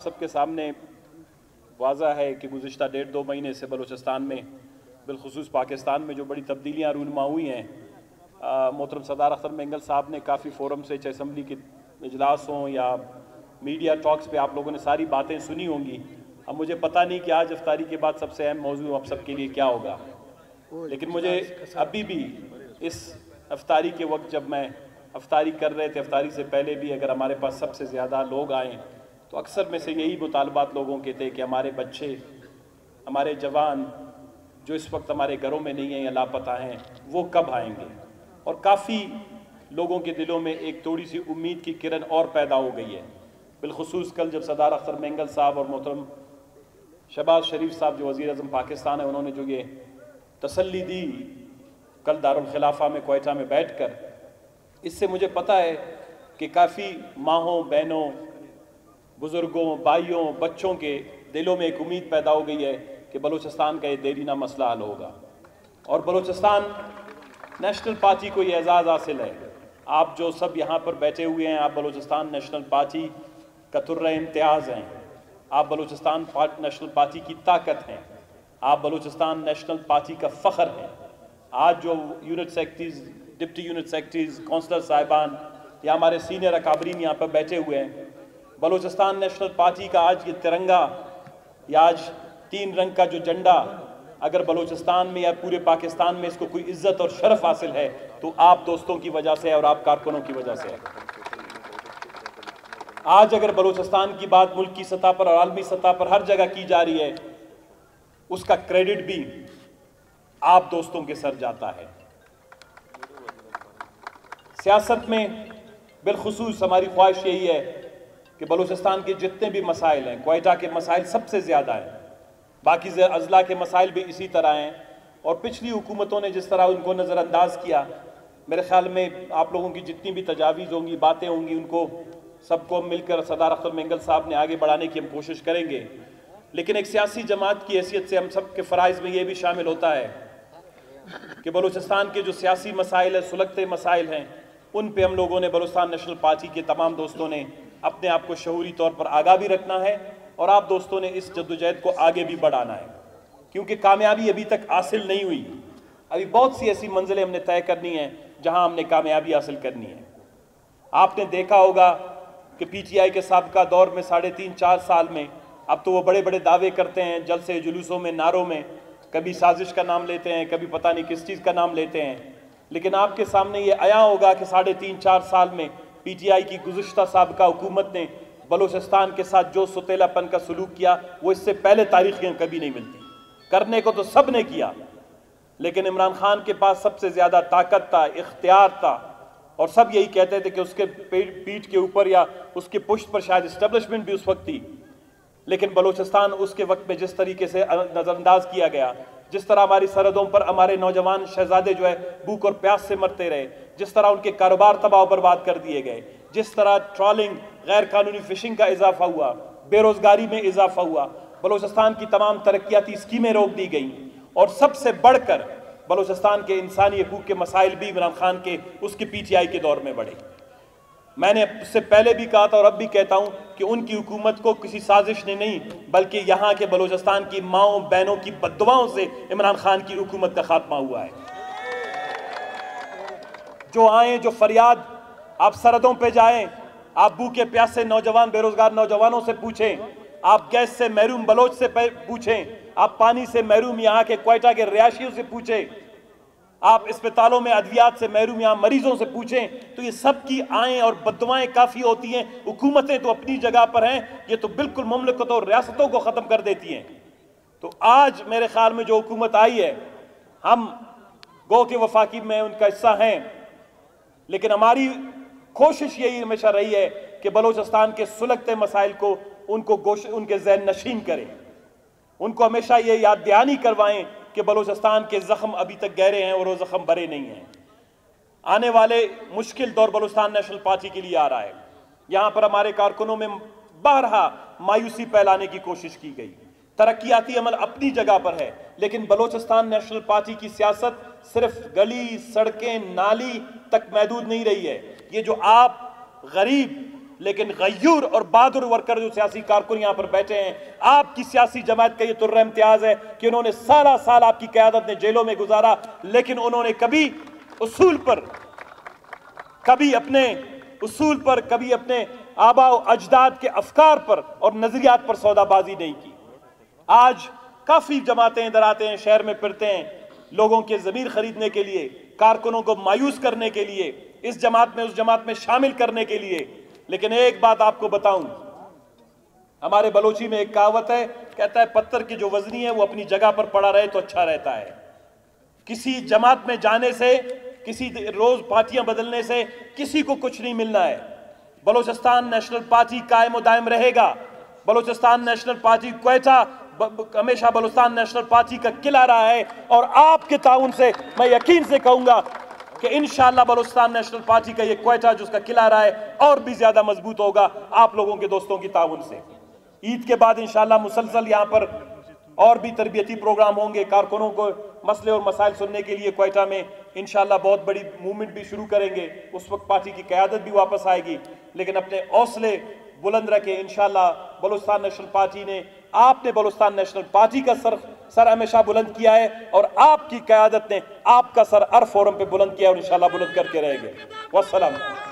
سب کے سامنے واضح ہے کہ گزشتہ 1.5-2 مہینے سے بلوچستان میں بالخصوص پاکستان میں جو بڑی تبدیلیاں رونما ہوئی ہیں، محترم سردار اختر مینگل صاحب نے کافی فورم سے، چاہے اسمبلی کے اجلاس ہوں یا میڈیا ٹاکس پہ آپ لوگوں نے ساری باتیں سنی ہوں گی۔ اب مجھے پتہ نہیں کہ آج افطاری کے بعد سب سے اہم موضوع اب سب کے لیے کیا ہوگا، لیکن مجھے ابھی بھی اس افطاری کے وقت جب میں افطاری کر رہے تھے، افطاری سے پہلے بھی اگر ہمارے پاس سب سے زیادہ لوگ آئیں تو اکثر میں سے یہی مطالبات لوگوں کے تھے کہ ہمارے بچے، ہمارے جوان جو اس وقت ہمارے گھروں میں نہیں ہیں یا لاپتہ ہیں، وہ کب آئیں گے۔ اور کافی لوگوں کے دلوں میں ایک تھوڑی سی امید کی کرن اور پیدا ہو گئی ہے، بالخصوص کل جب سردار اختر مینگل صاحب اور محترم شہباز شریف صاحب جو وزیر اعظم پاکستان ہیں، انہوں نے جو یہ تسلی دی کل دارالخلافہ میں کوئٹہ میں بیٹھ کر، اس سے مجھے پتہ ہے کہ کافی ماہوں، بہنوں، بزرگوں، بھائیوں، بچوں کے دلوں میں ایک امید پیدا ہو گئی ہے کہ بلوچستان کا یہ دیرینہ مسئلہ حل ہوگا۔ اور بلوچستان نیشنل پارٹی کو یہ اعزاز حاصل ہے، آپ جو سب یہاں پر بیٹھے ہوئے ہیں، آپ بلوچستان نیشنل پارٹی کا ترہ امتیاز ہیں، آپ بلوچستان نیشنل پارٹی کی طاقت ہیں، آپ بلوچستان نیشنل پارٹی کا فخر ہیں۔ آج جو unit secretaries, deputy unit secretaries, councillor صاحبان یا ہمارے سینئر اکابرین یہاں پر بیٹھے ہوئے ہیں، بلوچستان نیشنل پارٹی کا آج یہ ترنگا یا آج 3 رنگ کا جو جھنڈا اگر بلوچستان میں یا پورے پاکستان میں اس کو کوئی عزت اور شرف حاصل ہے تو آپ دوستوں کی وجہ سے اور آپ کارکنوں کی وجہ سے ہے۔ آج اگر بلوچستان کی بات ملک کی سطح پر اور عالمی سطح پر ہر جگہ کی جا رہی ہے، اس کا کریڈٹ بھی آپ دوستوں کے سر جاتا ہے۔ سیاست میں بالخصوص ہماری خواہش یہی ہے کہ بلوچستان کے جتنے بھی مسائل ہیں، کوئٹہ کے مسائل سب سے زیادہ ہیں، باقی اضلاع کے مسائل بھی اسی طرح ہیں، اور پچھلی حکومتوں نے جس طرح ان کو نظر انداز کیا، میرے خیال میں آپ لوگوں کی جتنی بھی تجاویز ہوں گی، باتیں ہوں گی، ان کو سب کو مل کر سردار اختر مینگل صاحب نے آگے بڑھانے کی ہم کوشش کریں گے۔ لیکن ایک سیاسی جماعت کی حیثیت سے ہم سب کے فرائض میں یہ بھی شامل ہوتا ہے کہ بلوچستان کے جو سیاسی مسائل ہیں، سلگتے مسائل ہیں، ان پہ ہم لوگوں نے بلوچستان نیشنل پارٹی کے تمام دوستوں نے اپنے آپ کو شعوری طور پر آگاہ بھی رکھنا ہے، اور آپ دوستوں نے اس جدوجہد کو آگے بھی بڑھانا ہے، کیونکہ کامیابی ابھی تک حاصل نہیں ہوئی۔ ابھی بہت سی ایسی منزلیں ہم نے طے کرنی ہیں جہاں ہم نے کامیابی حاصل کرنی ہے۔ آپ نے دیکھا ہوگا کہ پی ٹی آئی کے سابقہ دور میں 3.5-4 سال میں اب تو وہ بڑے بڑے دعوے کرتے ہیں، جلسے جلوسوں میں، نعروں میں، کبھی سازش کا نام لیتے ہیں، کبھی پتہ نہیں کس چیز کا نام لیتے ہیں، لیکن آپ کے سامنے یہ عیاں ہوگا کہ 3.5-4 سال میں پی ٹی آئی کی گزشتہ سابقہ حکومت نے بلوچستان کے ساتھ جو ستیلا پن کا سلوک کیا وہ اس سے پہلے تاریخ میں کبھی نہیں ملتی۔ کرنے کو تو سب نے کیا، لیکن عمران خان کے پاس سب سے زیادہ طاقت تھا، اختیار تھا، اور سب یہی کہتے تھے کہ اس کے پیٹھ کے اوپر یا اس کے پشت پر شاید اسٹیبلشمنٹ بھی اس وقت تھی، لیکن بلوچستان اس کے وقت میں جس طریقے سے نظر انداز کیا گیا، جس طرح ہماری سرحدوں پر ہمارے نوجوان شہزادے جو ہے بھوک اور پیاس سے مرتے رہے، جس طرح ان کے کاروبار تباہ و برباد کر دیے گئے، جس طرح ٹرالنگ، غیر قانونی فشنگ کا اضافہ ہوا، بے روزگاری میں اضافہ ہوا، بلوچستان کی تمام ترقیاتی اسکیمیں روک دی گئیں، اور سب سے بڑھ کر بلوچستان کے انسانی حقوق کے مسائل بھی عمران خان کے اس کے پی ٹی آئی کے دور میں بڑھے۔ میں نے اس سے پہلے بھی کہا تھا اور اب بھی کہتا ہوں کہ ان کی حکومت کو کسی سازش نے نہیں بلکہ یہاں کے بلوچستان کی ماؤں بہنوں کی بددعاؤں سے عمران خان کی حکومت کا خاتمہ ہوا ہے۔ جو آئیں، جو فریاد، آپ سرحدوں پہ جائیں، آپ بھوکے پیاسے نوجوان، بے روزگار نوجوانوں سے پوچھیں، آپ گیس سے محروم بلوچ سے پوچھیں، آپ پانی سے محروم یہاں کے کوئٹہ کے رہائشیوں سے پوچھیں، آپ اسپتالوں میں ادویات سے محروم یہاں مریضوں سے پوچھیں، تو یہ سب کی آئیں اور بددعائیں کافی ہوتی ہیں۔ حکومتیں تو اپنی جگہ پر ہیں، یہ تو بالکل مملکتوں اور ریاستوں کو ختم کر دیتی ہیں۔ تو آج میرے خیال میں جو حکومت آئی ہے، ہم گو کے وفاقی میں ان کا حصہ ہیں، لیکن ہماری کوشش یہی ہمیشہ رہی ہے کہ بلوچستان کے سلگتے مسائل کو ان کے ذہن نشین کریں، ان کو ہمیشہ یہ یاد دہانی کروائیں کہ بلوچستان کے زخم ابھی تک گہرے ہیں اور وہ زخم بھرے نہیں ہیں۔ آنے والے مشکل دور بلوچستان نیشنل پارٹی کے لیے آ رہا ہے۔ یہاں پر ہمارے کارکنوں میں بارہا مایوسی پھیلانے کی کوشش کی گئی، ترقیاتی عمل اپنی جگہ پر ہے، لیکن بلوچستان نیشنل پارٹی کی سیاست صرف گلی، سڑکیں، نالی تک محدود نہیں رہی ہے۔ یہ جو آپ غریب لیکن غیور اور بہادر ورکر جو سیاسی کارکن یہاں پر بیٹھے ہیں، آپ کی سیاسی جماعت کا یہ طر امتیاز ہے کہ انہوں نے سالہ سال آپ کی قیادت نے جیلوں میں گزارا، لیکن انہوں نے کبھی اصول پر، کبھی اپنے اصول پر، کبھی اپنے آباء و اجداد کے افکار پر اور نظریات پر سودا بازی نہیں کی۔ آج کافی جماعتیں ادھر آتے ہیں، شہر میں پھرتے ہیں لوگوں کے ضمیر خریدنے کے لیے، کارکنوں کو مایوس کرنے کے لیے، اس جماعت میں اس جماعت میں شامل کرنے کے لیے۔ لیکن ایک بات آپ کو بتاؤں، ہمارے بلوچی میں ایک کہاوت ہے، کہتا ہے پتھر کی جو وزنی ہے وہ اپنی جگہ پر پڑا رہے تو اچھا رہتا ہے۔ کسی جماعت میں جانے سے، کسی روز پارٹیاں بدلنے سے کسی کو کچھ نہیں ملنا ہے۔ بلوچستان نیشنل پارٹی قائم و دائم رہے گا۔ بلوچستان نیشنل پارٹی کوئٹہ ہمیشہ بلوچستان نیشنل پارٹی کا قلعہ رہا ہے، اور آپ کے تعاون سے میں یقین سے کہوں گا کہ انشاءاللہ بلوچستان نیشنل پارٹی کا یہ کوئٹہ جو اس کا قلعہ رہا ہے اور بھی زیادہ مضبوط ہوگا آپ لوگوں کے دوستوں کی تعاون سے۔ عید کے بعد انشاءاللہ مسلسل یہاں پر اور بھی تربیتی پروگرام ہوں گے، کارکنوں کو مسئلے اور مسائل سننے کے لیے کوئٹہ میں انشاءاللہ بہت بڑی موومنٹ بھی شروع کریں گے۔ اس وقت پارٹی کی قیادت بھی واپس آئے گی، لیکن اپنے حوصلے بلند رکھیں۔ انشاءاللہ بلوچستان نیشنل پارٹی نے، آپ نے بلوچستان نیشنل پارٹی کا سر ہمیشہ بلند کیا ہے، اور آپ کی قیادت نے آپ کا سر ہر فورم پہ بلند کیا ہے، اور انشاءاللہ بلند کر کے رہے گے۔ والسلام۔